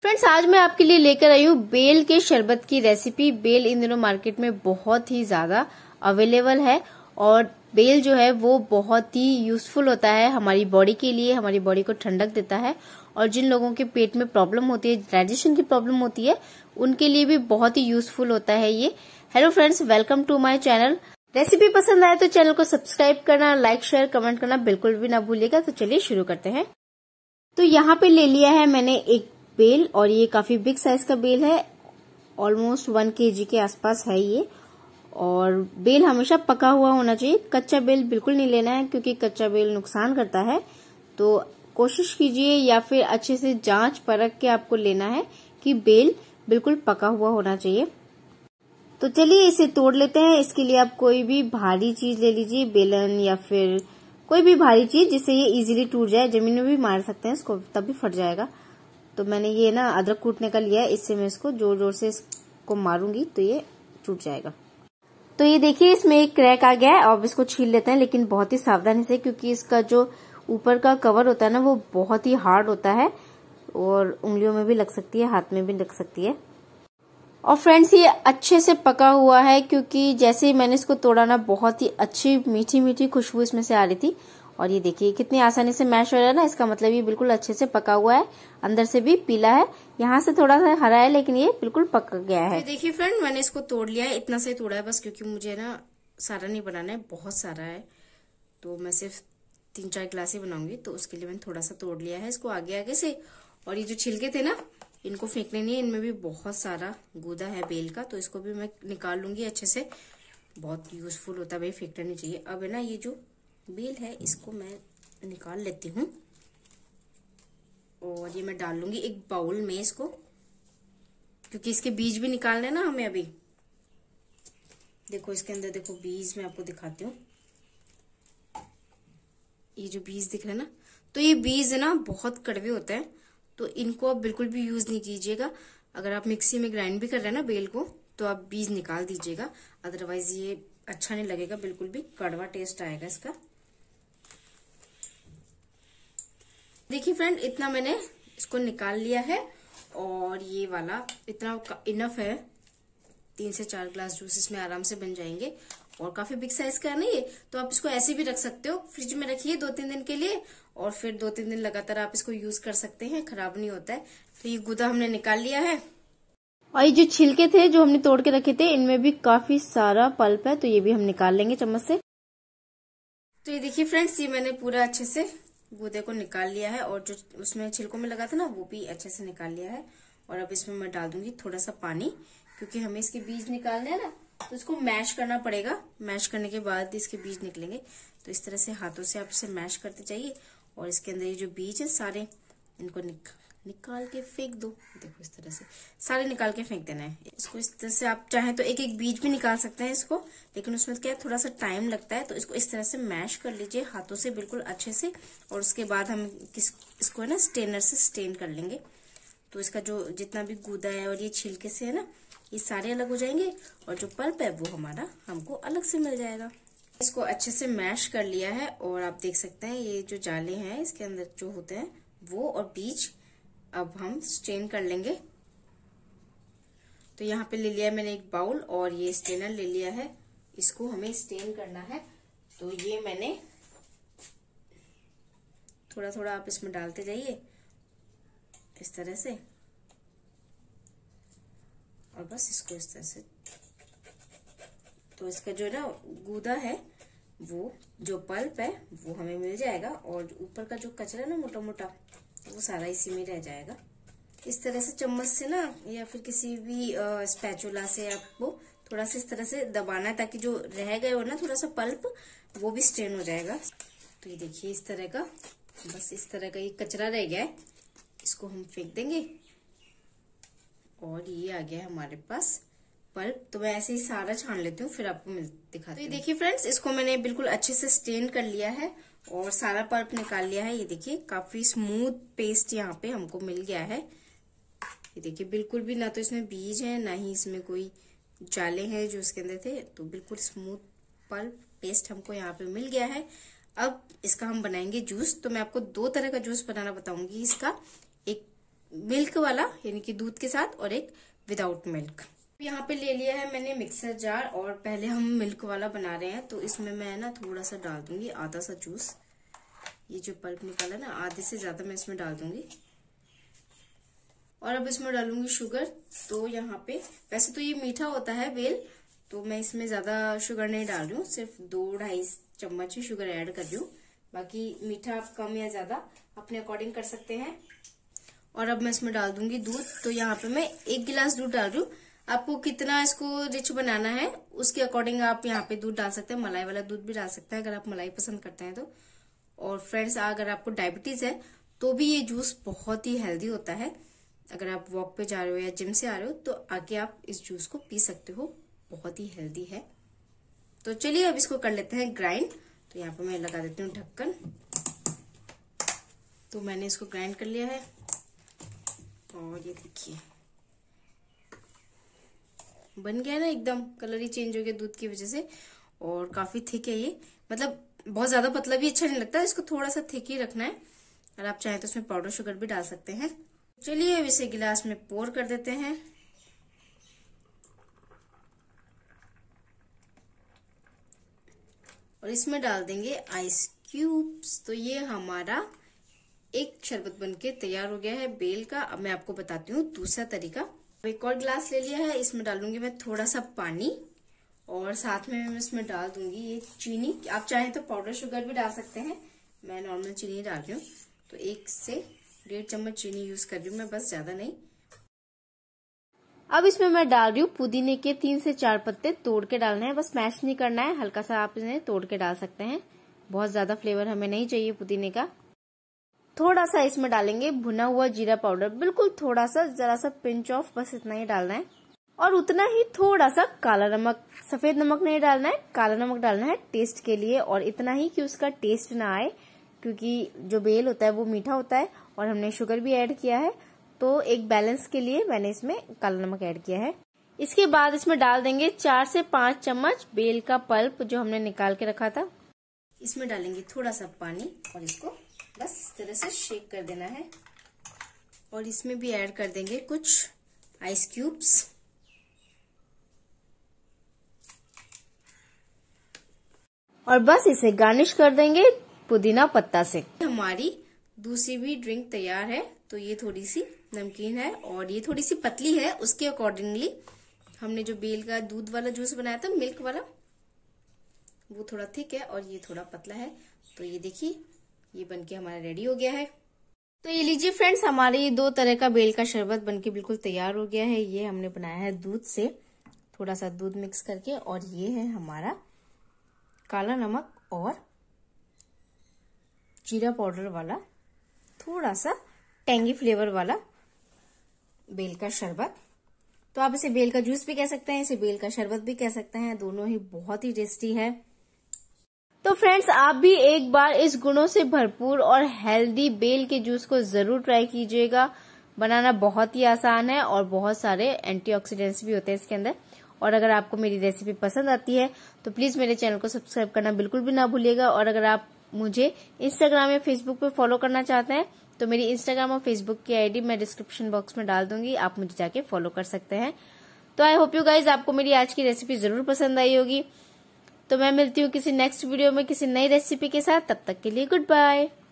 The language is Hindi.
फ्रेंड्स, आज मैं आपके लिए लेकर आई हूँ बेल के शरबत की रेसिपी। बेल इन दिनों मार्केट में बहुत ही ज्यादा अवेलेबल है और बेल जो है वो बहुत ही यूजफुल होता है हमारी बॉडी के लिए। हमारी बॉडी को ठंडक देता है और जिन लोगों के पेट में प्रॉब्लम होती है, डाइजेशन की प्रॉब्लम होती है, उनके लिए भी बहुत ही यूजफुल होता है ये। Hello friends, welcome to my channel. Recipe पसंद आए तो चैनल को सब्सक्राइब करना, लाइक, शेयर, कमेंट करना बिल्कुल भी ना भूलिएगा। तो चलिए शुरू करते हैं। तो यहाँ पे ले लिया है मैंने एक बेल और ये काफी बिग साइज का बेल है, ऑलमोस्ट 1 kg के आसपास है ये। और बेल हमेशा पका हुआ होना चाहिए, कच्चा बेल बिल्कुल नहीं लेना है क्योंकि कच्चा बेल नुकसान करता है। तो कोशिश कीजिए या फिर अच्छे से जांच परख के आपको लेना है कि बेल बिल्कुल पका हुआ होना चाहिए। तो चलिए इसे तोड़ लेते हैं। इसके लिए आप कोई भी भारी चीज ले लीजिए, बेलन या फिर कोई भी भारी चीज जिससे ये इजीली टूट जाए। जमीन में भी मार सकते हैं इसको, तब भी फट जाएगा। तो मैंने ये ना अदरक कूटने का लिया है, इससे मैं इसको जोर जोर से इसको मारूंगी तो ये टूट जाएगा। तो ये देखिए इसमें एक क्रैक आ गया है। अब इसको छील लेते हैं, लेकिन बहुत ही सावधानी से क्योंकि इसका जो ऊपर का कवर होता है ना वो बहुत ही हार्ड होता है और उंगलियों में भी लग सकती है, हाथ में भी लग सकती है। और फ्रेंड्स, ये अच्छे से पका हुआ है क्योंकि जैसे ही मैंने इसको तोड़ा ना बहुत ही अच्छी मीठी मीठी खुशबू इसमें से आ रही थी। और ये देखिए कितनी आसानी से मैश हो रहा है ना, इसका मतलब ये बिल्कुल अच्छे से पका हुआ है। अंदर से भी पीला है, यहाँ से थोड़ा सा हरा है, लेकिन ये बिल्कुल पक गया है। देखिए फ्रेंड, मैंने इसको तोड़ लिया है। इतना से तोड़ा है बस, क्योंकि मुझे ना सारा नहीं बनाना है, बहुत सारा है। तो मैं सिर्फ 3-4 गिलास ही बनाऊंगी, तो उसके लिए मैंने थोड़ा सा तोड़ लिया है इसको आगे आगे से। और ये जो छिलके थे ना, इनको फेंकने नहीं है, इनमें भी बहुत सारा गूदा है बेल का, तो इसको भी मैं निकाल लूंगी अच्छे से। बहुत यूजफुल होता है भाई, फेंकना नहीं चाहिए। अब है ना ये जो बेल है इसको मैं निकाल लेती हूँ और ये मैं डाल लूंगी एक बाउल में इसको, क्योंकि इसके बीज भी निकालने ना हमें अभी। देखो इसके अंदर, देखो बीज मैं आपको दिखाती हूँ। ये जो बीज दिख रहे हैं ना, तो ये बीज ना बहुत कड़वे होते हैं, तो इनको आप बिल्कुल भी यूज नहीं कीजिएगा। अगर आप मिक्सी में ग्राइंड भी कर रहे हैं ना बेल को, तो आप बीज निकाल दीजिएगा, अदरवाइज ये अच्छा नहीं लगेगा, बिल्कुल भी कड़वा टेस्ट आएगा इसका। देखिए फ्रेंड, इतना मैंने इसको निकाल लिया है और ये वाला इतना इनफ है। 3 से 4 गिलास जूस इसमें आराम से बन जाएंगे। और काफी बिग साइज का है ना ये, तो आप इसको ऐसे भी रख सकते हो, फ्रिज में रखिए 2-3 दिन के लिए और फिर 2-3 दिन लगातार आप इसको यूज कर सकते हैं, खराब नहीं होता है। तो ये गुदा हमने निकाल लिया है। और ये जो छिलके थे जो हमने तोड़ के रखे थे, इनमें भी काफी सारा पल्प है, तो ये भी हम निकाल लेंगे चम्मच से। तो ये देखिए फ्रेंड्स, ये मैंने पूरा अच्छे से गूदे को निकाल लिया है और जो उसमें छिलकों में लगा था ना वो भी अच्छे से निकाल लिया है। और अब इसमें मैं डाल दूंगी थोड़ा सा पानी, क्योंकि हमें इसके बीज निकालने हैं ना, तो इसको मैश करना पड़ेगा। मैश करने के बाद इसके बीज निकलेंगे। तो इस तरह से हाथों से आप इसे मैश करते जाइए और इसके अंदर ये जो बीज है सारे, इनको निकाल के फेंक दो। देखो इस तरह से सारे निकाल के फेंक देना है इसको। इस तरह से आप चाहें तो एक एक बीज भी निकाल सकते हैं इसको, लेकिन उसमें क्या है थोड़ा सा टाइम लगता है। तो इसको इस तरह से मैश कर लीजिए हाथों से बिल्कुल अच्छे से। और उसके बाद हम इसको है ना स्टेनर से स्टेन कर लेंगे। तो इसका जो जितना भी गूदा है और ये छिलके से है ना, ये सारे अलग हो जाएंगे और जो पल्प है वो हमारा हमको अलग से मिल जाएगा। इसको अच्छे से मैश कर लिया है और आप देख सकते हैं ये जो जाले हैं इसके अंदर जो होते हैं वो और बीज अब हम स्ट्रेन कर लेंगे। तो यहाँ पे ले लिया मैंने एक बाउल और ये स्ट्रेनर ले लिया है, इसको हमें स्ट्रेन करना है। तो ये मैंने थोड़ा थोड़ा आप इसमें डालते जाइए इस तरह से, और बस इसको इस तरह से। तो इसका जो ना गूदा है, वो जो पल्प है वो हमें मिल जाएगा और ऊपर का जो कचरा है ना मोटा मोटा, वो सारा इसी में रह जाएगा। इस तरह से चम्मच से ना या फिर किसी भी स्पैचुला से आपको थोड़ा सा इस तरह से दबाना है, ताकि जो रह गए हो ना थोड़ा सा पल्प, वो भी स्ट्रेन हो जाएगा। तो ये देखिए इस तरह का, बस इस तरह का ये कचरा रह गया है, इसको हम फेंक देंगे। और ये आ गया है हमारे पास पल्प। तो मैं ऐसे ही सारा छान लेती हूँ, फिर आपको दिखाती हूँ। तो ये देखिए फ्रेंड्स, इसको मैंने बिल्कुल अच्छे से स्ट्रेन कर लिया है और सारा पल्प निकाल लिया है। ये देखिए काफी स्मूथ पेस्ट यहाँ पे हमको मिल गया है। ये देखिए बिल्कुल भी ना तो इसमें बीज है ना ही इसमें कोई जाले हैं जो इसके अंदर थे, तो बिल्कुल स्मूथ पल्प पेस्ट हमको यहाँ पे मिल गया है। अब इसका हम बनाएंगे जूस। तो मैं आपको 2 तरह का जूस बनाना बताऊंगी इसका। एक मिल्क वाला यानी कि दूध के साथ और एक विदाउट मिल्क। यहाँ पे ले लिया है मैंने मिक्सर जार और पहले हम मिल्क वाला बना रहे हैं तो इसमें मैं ना थोड़ा सा डाल दूंगी आधा सा जूस। ये जो पल्प निकाला ना आधे से ज्यादा मैं इसमें डाल दूंगी और अब इसमें डालूंगी शुगर। तो यहाँ पे वैसे तो ये मीठा होता है बेल, तो मैं इसमें ज्यादा शुगर नहीं डाल रही हूँ, सिर्फ 2-2.5 चम्मच ही शुगर ऐड कर रही हूँ। बाकी मीठा आप कम या ज्यादा अपने अकॉर्डिंग कर सकते हैं। और अब मैं इसमें डाल दूंगी दूध। तो यहाँ पे मैं 1 गिलास दूध डाल रही हूँ। आपको कितना इसको रिच बनाना है उसके अकॉर्डिंग आप यहाँ पे दूध डाल सकते हैं। मलाई वाला दूध भी डाल सकते हैं अगर आप मलाई पसंद करते हैं तो। और फ्रेंड्स, अगर आपको डायबिटीज है तो भी ये जूस बहुत ही हेल्दी होता है। अगर आप वॉक पे जा रहे हो या जिम से आ रहे हो तो आके आप इस जूस को पी सकते हो, बहुत ही हेल्दी है। तो चलिए अब इसको कर लेते हैं ग्राइंड। तो यहाँ पे मैं लगा देती हूँ ढक्कन। तो मैंने इसको ग्राइंड कर लिया है और ये देखिए बन गया ना, एकदम कलर ही चेंज हो गया दूध की वजह से। और काफी थिक है ये, मतलब बहुत ज्यादा पतला भी अच्छा नहीं लगता, इसको थोड़ा सा थिक ही रखना है। और आप चाहें तो इसमें पाउडर शुगर भी डाल सकते हैं। चलिए अब इसे गिलास में पोर कर देते हैं। और इसमें डाल देंगे आइस क्यूब्स। तो ये हमारा एक शरबत बनके तैयार हो गया है बेल का। अब मैं आपको बताती हूँ दूसरा तरीका। एक और गिलास ले लिया है, इसमें डालूंगी मैं थोड़ा सा पानी और साथ में मैं इसमें डाल दूंगी ये चीनी। आप चाहें तो पाउडर शुगर भी डाल सकते हैं, मैं नॉर्मल चीनी डाल रही हूँ। तो 1 से 1.5 चम्मच चीनी यूज कर रही हूँ मैं, बस ज्यादा नहीं। अब इसमें मैं डाल रही हूँ पुदीने के 3 से 4 पत्ते तोड़ के डालने हैं, बस मैश नहीं करना है, हल्का सा आप इन्हें तोड़ के डाल सकते हैं। बहुत ज्यादा फ्लेवर हमें नहीं चाहिए पुदीने का। थोड़ा सा इसमें डालेंगे भुना हुआ जीरा पाउडर, बिल्कुल थोड़ा सा, जरा सा पिंच ऑफ, बस इतना ही डालना है। और उतना ही थोड़ा सा काला नमक, सफेद नमक नहीं डालना है, काला नमक डालना है टेस्ट के लिए। और इतना ही कि उसका टेस्ट ना आए, क्योंकि जो बेल होता है वो मीठा होता है और हमने शुगर भी ऐड किया है, तो एक बैलेंस के लिए मैंने इसमें काला नमक ऐड किया है। इसके बाद इसमें डाल देंगे 4 से 5 चम्मच बेल का पल्प जो हमने निकाल के रखा था। इसमें डालेंगे थोड़ा सा पानी और इसको बस इस तरह से शेक कर देना है। और इसमें भी ऐड कर देंगे कुछ आइस क्यूब्स। और बस इसे गार्निश कर देंगे पुदीना पत्ता से। हमारी दूसरी भी ड्रिंक तैयार है। तो ये थोड़ी सी नमकीन है और ये थोड़ी सी पतली है, उसके अकॉर्डिंगली हमने जो बेल का दूध वाला जूस बनाया था मिल्क वाला, वो थोड़ा थिक है और ये थोड़ा पतला है। तो ये देखिए ये बनके हमारा रेडी हो गया है। तो ये लीजिए फ्रेंड्स, हमारे ये 2 तरह का बेल का शरबत बनके बिल्कुल तैयार हो गया है। ये हमने बनाया है दूध से, थोड़ा सा दूध मिक्स करके। और ये है हमारा काला नमक और जीरा पाउडर वाला थोड़ा सा टेंगी फ्लेवर वाला बेल का शरबत। तो आप इसे बेल का जूस भी कह सकते हैं, इसे बेल का शरबत भी कह सकते हैं, दोनों ही बहुत ही टेस्टी है। तो फ्रेंड्स, आप भी एक बार इस गुणों से भरपूर और हेल्दी बेल के जूस को जरूर ट्राई कीजिएगा। बनाना बहुत ही आसान है और बहुत सारे एंटीऑक्सीडेंट्स भी होते हैं इसके अंदर। और अगर आपको मेरी रेसिपी पसंद आती है तो प्लीज मेरे चैनल को सब्सक्राइब करना बिल्कुल भी ना भूलिएगा। और अगर आप मुझे इंस्टाग्राम या फेसबुक पे फॉलो करना चाहते हैं तो मेरी इंस्टाग्राम और फेसबुक की आईडी मैं डिस्क्रिप्शन बॉक्स में डाल दूंगी, आप मुझे जाके फॉलो कर सकते हैं। तो आई होप यू गाइज आपको मेरी आज की रेसिपी जरूर पसंद आई होगी। तो मैं मिलती हूँ किसी नेक्स्ट वीडियो में किसी नई रेसिपी के साथ, तब तक के लिए गुड बाय।